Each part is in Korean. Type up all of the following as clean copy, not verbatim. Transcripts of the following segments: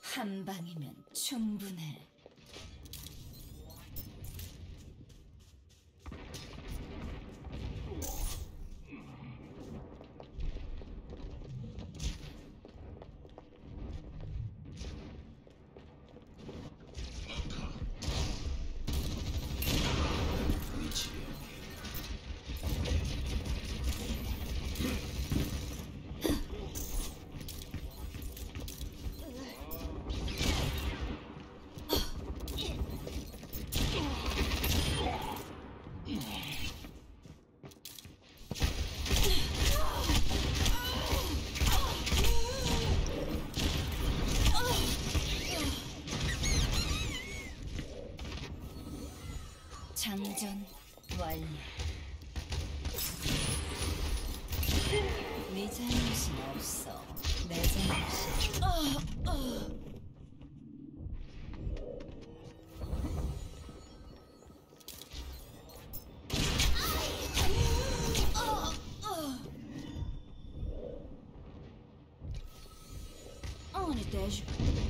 한 방이면 충분해. 장전 완료. 네 잘못은 없어. 내 잘못이. On est déjà.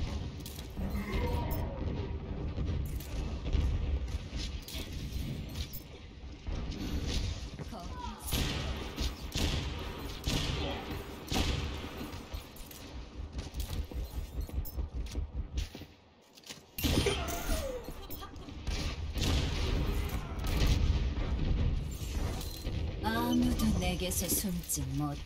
아무도 내게서 숨지 못해.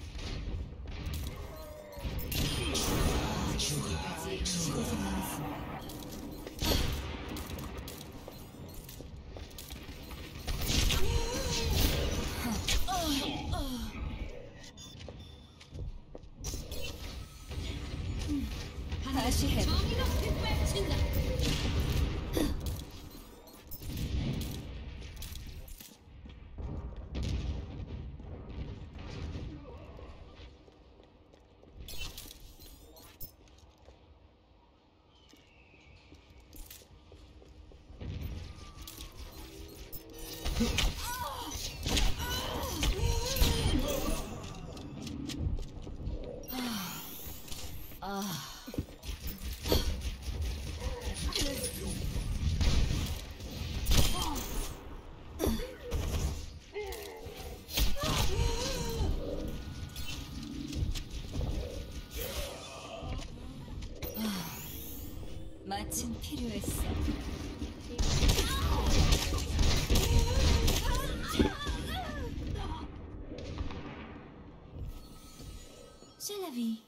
다시 해. 마침 필요했어. C'est la vie.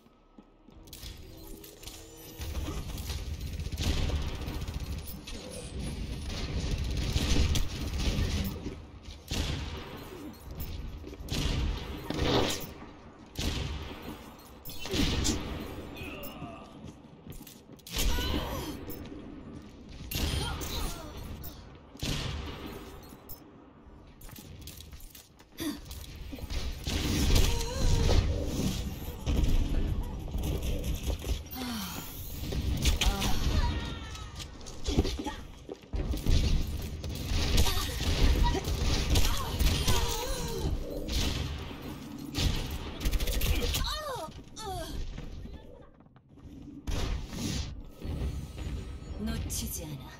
놓치지 않아.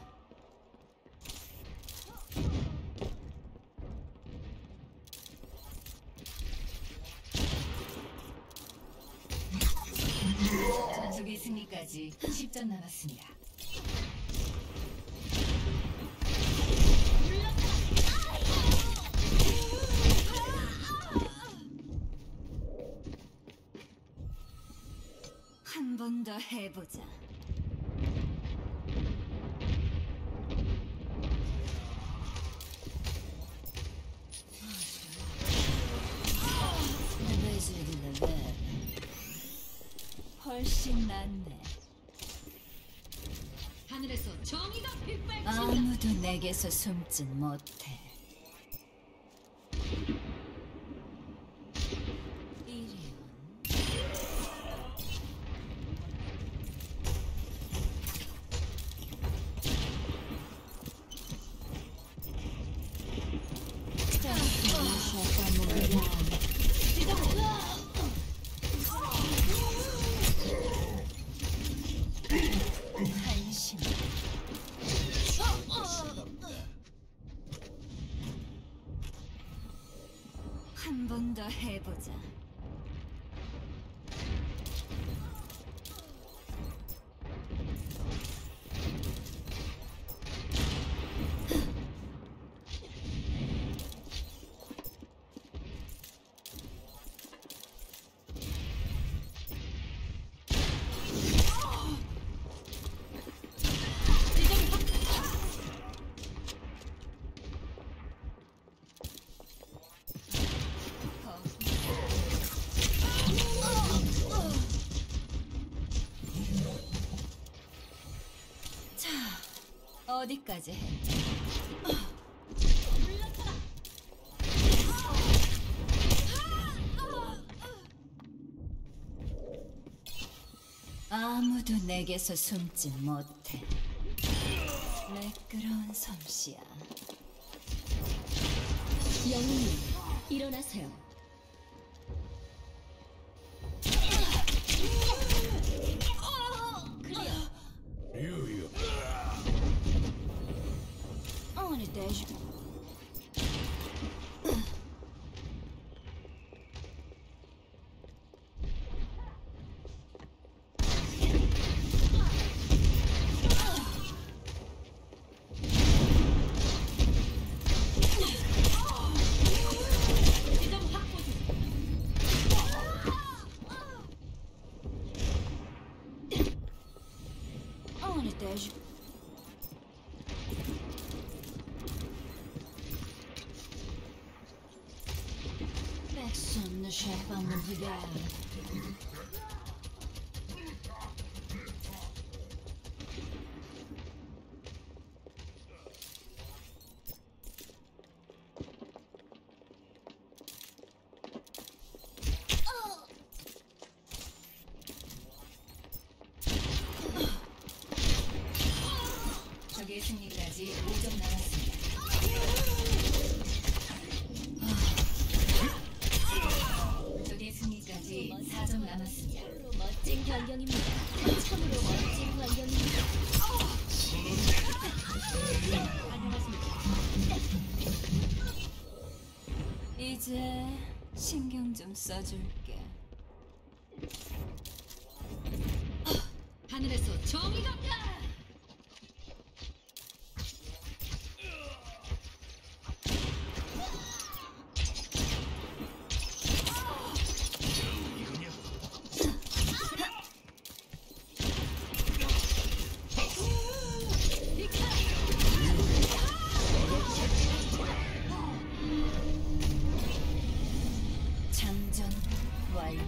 전속의 승리까지 10점 남았습니다. 한 번 더 해보자. 훨씬 낫네. 하늘에서 정의가 빗발친다. 아무도 내게서 숨진 못해. 해보자. 어디까지 해? 아무도 내게서 숨지 못해. 매끄러운 솜씨야. 영웅님, 일어나세요. On est déjà. On est déjà. Personne ne cherche à mon regard. 적의 승리까지 5점 남았습니다. 적의 승리까지 4점 남았습니다. 멋진 광경입니다. 참으로 멋진 광경입니다. 이제 신경 좀 써줄게. 하늘에서 정의가 장전 완료.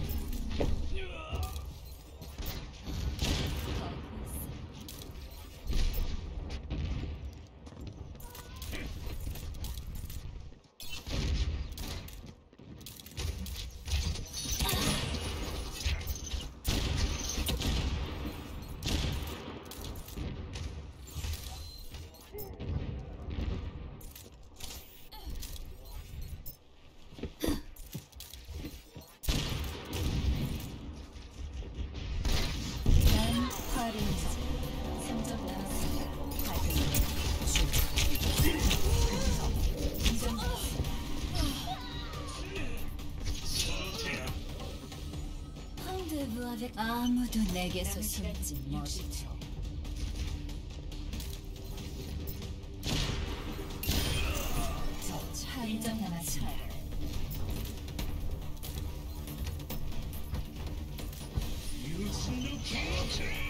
난 화린지 3점 남았습니다. 가슴 아무도 내게서 숨지 못해. 한점 남았습니다. You look